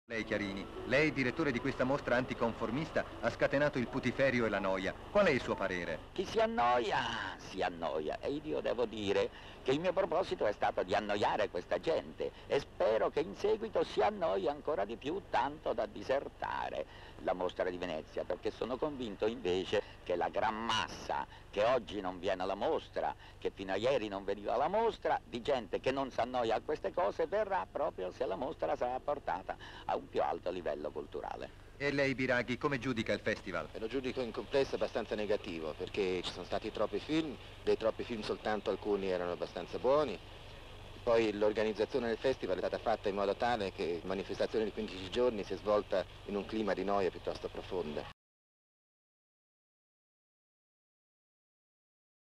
Lei Chiarini, lei direttore di questa mostra anticonformista ha scatenato il putiferio e la noia. Qual è il suo parere? Chi si annoia e io devo dire che il mio proposito è stato di annoiare questa gente e spero che in seguito si annoi ancora di più tanto da disertare la mostra di Venezia, perché sono convinto invece che la gran massa che oggi non viene alla mostra, che fino a ieri non veniva alla mostra, di gente che non si annoia a queste cose, verrà proprio se la mostra sarà portata a un più alto livello culturale. E lei Biraghi come giudica il festival? Lo giudico in complesso abbastanza negativo, perché ci sono stati troppi film, dei troppi film soltanto alcuni erano abbastanza buoni. Poi l'organizzazione del festival è stata fatta in modo tale che la manifestazione di 15 giorni si è svolta in un clima di noia piuttosto profonda.